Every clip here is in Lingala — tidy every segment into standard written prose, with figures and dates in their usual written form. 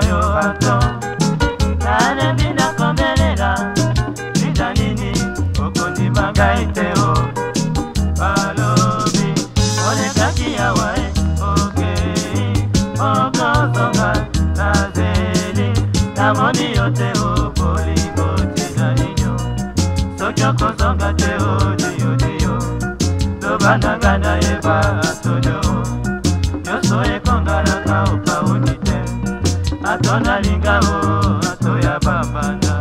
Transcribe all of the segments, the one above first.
yo ato nane mina komelela Nida nini okondima Ngai teo Balobi olekaki yawa okei okozonga nazeli namoni yo teo bolingo tina ninyo soki okozonga teo diyo diyo lobandanga na yeba atonyo nyonso ekongalaka opauni te atona lingao ato ya bambanda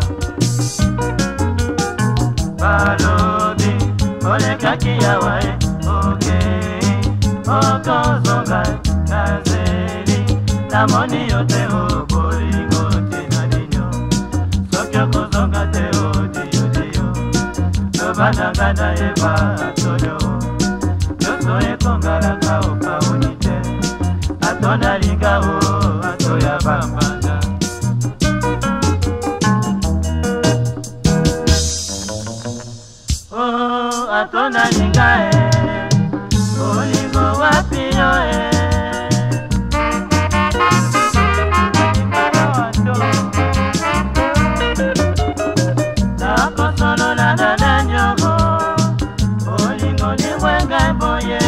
Balobi olekaki yawa okei okozonga nazeli namoni yo teo bolingo tina ninyo soki okozonga teo diyo diyo lobandanga na yeba atonyo nyonso ekongalaka opauni te atona lingao ato ya bambanda Oh, atona lingae olingo wapi yo nakosolo na nyogo olingo ni mwenga boye